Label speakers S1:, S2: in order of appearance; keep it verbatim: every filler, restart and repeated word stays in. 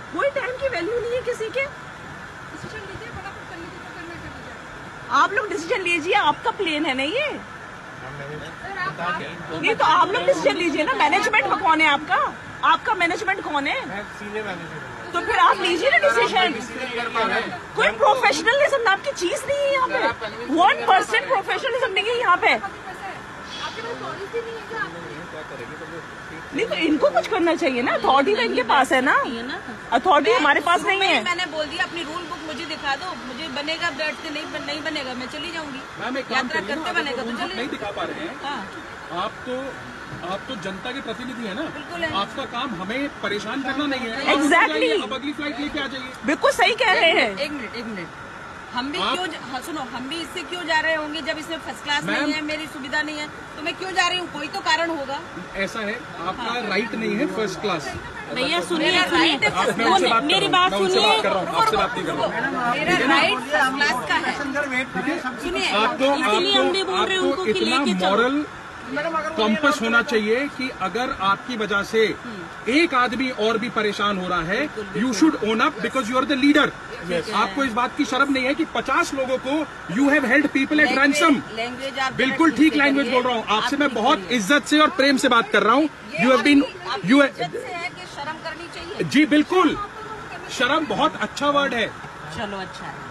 S1: कोई टाइम की वैल्यू नहीं है किसी के।
S2: डिसीजन लीजिए, फटाफट कर लीजिए, तो करना कर लीजिए।
S1: आप लोग डिसीजन लीजिए, आपका प्लेन है ना ये।
S2: सर आप आप-
S1: नहीं तो आप लोग डिसीजन लीजिए ना। मैनेजमेंट में कौन है आपका? आपका मैनेजमेंट कौन है?
S3: सीनियर मैनेजर
S1: तो फिर आप लीजिए ना डिसीजन। कोई प्रोफेशनलिज्म नाम की चीज नहीं है यहाँ पे। वन परसेंट प्रोफेशनलिज्म नहीं है यहाँ पे।
S2: आपके पास पॉलिसी नहीं है क्या?
S1: नहीं तो इनको कुछ करना चाहिए ना। अथॉरिटी तो इनके पास है ना, अथॉरिटी हमारे पास नहीं है।
S4: मैंने बोल दिया अपनी रूल बुक मुझे दिखा दो, मुझे बनेगा बैठ से, नहीं नहीं बनेगा मैं चली जाऊंगी। यात्रा करते बनेगा तो चले।
S5: नहीं दिखा पा रहे हैं
S4: हाँ।
S5: आप तो आप तो जनता के प्रतिनिधि है ना।
S4: बिल्कुल है।
S5: आपका काम हमें परेशान करना नहीं है।
S1: Exactly।
S5: अब अगली फ्लाइट लेके आ जाइए।
S1: बिल्कुल सही कह रहे हैं।
S4: एक मिनट एक मिनट हम भी
S5: आप-
S4: क्यों हाँ, सुनो हम भी इससे क्यों जा रहे होंगे जब इसमें फर्स्ट क्लास नहीं है, मेरी सुविधा नहीं है, तो मैं क्यों जा रही हूँ? कोई तो कारण होगा।
S5: ऐसा है, आपका राइट नहीं है फर्स्ट क्लास।
S6: भैया सुनिए
S4: मेरा राइट है
S5: आप- मैं
S4: first
S5: उनसे
S4: class।
S5: बात कर
S6: मेरी
S5: रहा हूं,
S6: बात
S5: मैं उनसे
S6: सुनिए।
S5: बात कर रहा हूँ, आपसे बात नहीं कर रहा हूँ।
S4: मेरा राइट फर्स्ट क्लास का है। सुनिए
S5: आपको
S6: इसीलिए हम भी
S5: आपको
S6: बोल रहे हैं उनको
S5: आपको
S6: कि
S5: इतना
S6: लेके चलो।
S5: मॉरल कंपस होना चाहिए कि अगर आपकी वजह से एक आदमी और भी परेशान हो रहा है, you should own up because you are the leader. आपको इस बात की शर्म नहीं है कि पचास लोगों को you have held people at ransom.
S4: Language आप
S5: बिल्कुल ठीक लैंग्वेज बोल रहा हूँ आपसे। मैं बहुत इज्जत से और प्रेम से बात कर रहा हूँ। यू हैव बीन यू
S4: इज्जत से है कि शर्म करनी चाहिए।
S5: जी बिल्कुल, शर्म बहुत अच्छा वर्ड है।
S4: चलो अच्छा है।